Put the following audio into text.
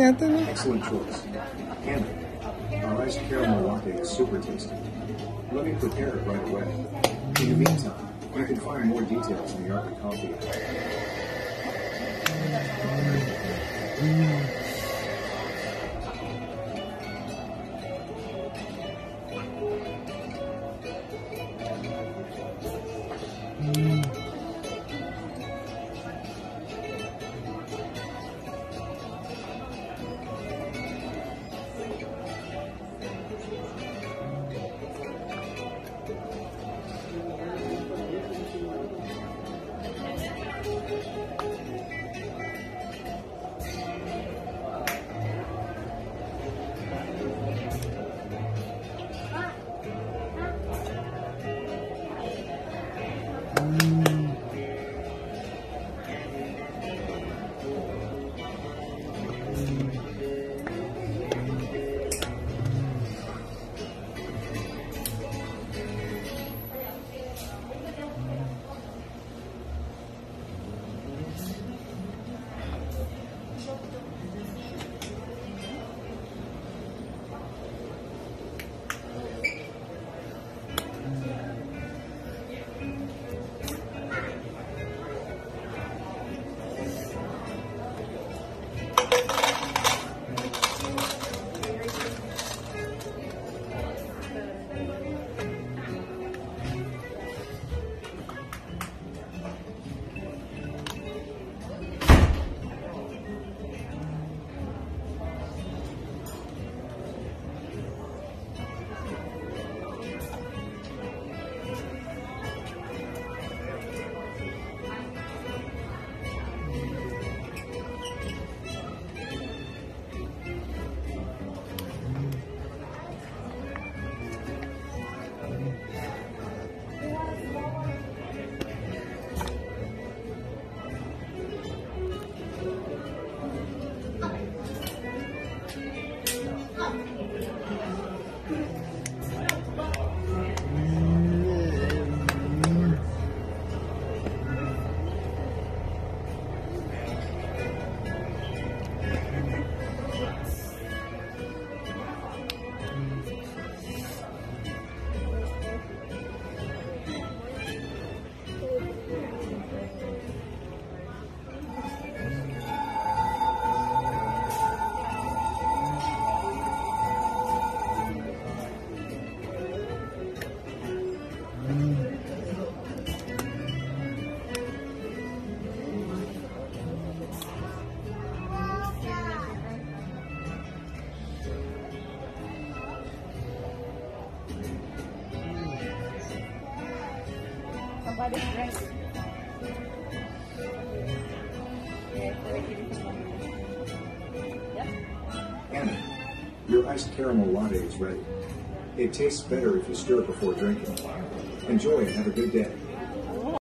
Anthony? Excellent choice. Anna, our iced caramel latte is super tasty. Let me prepare it right away. In the meantime, you can find more details in the Art of Coffee. Somebody's drink. Yep. Anna, your iced caramel latte is ready. It tastes better if you stir before drinking. Enjoy and have a good day.